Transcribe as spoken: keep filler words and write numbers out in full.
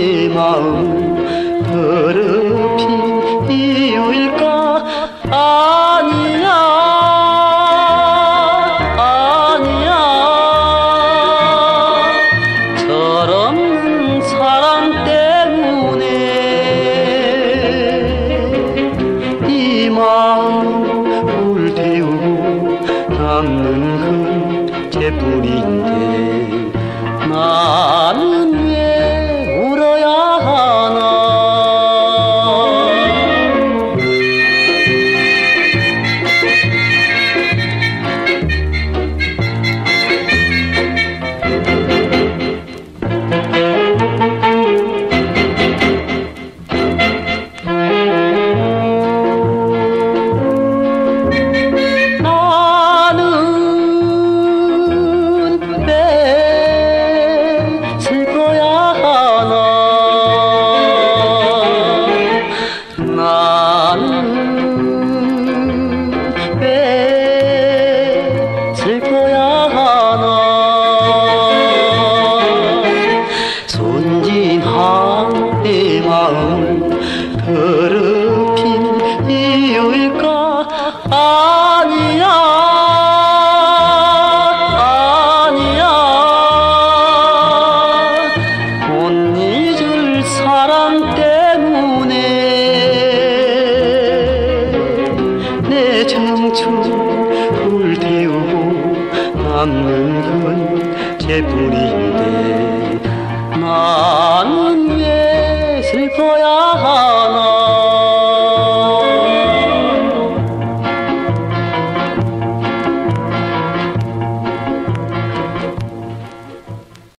내 마음 더럽힌 이유일까? 아니야 아니야 철없는 사랑 때문에 이 마음 불태우고 남는 흠죄뿐인데 나는 왜 울어야 하나. 나는 왜 슬퍼야 하나. 순진한 내 마음을 더럽힌 이유일까? 아니야 아니야 못 잊을 사랑 때문에 내 청춘 불태우고 남는 건 죄뿐인데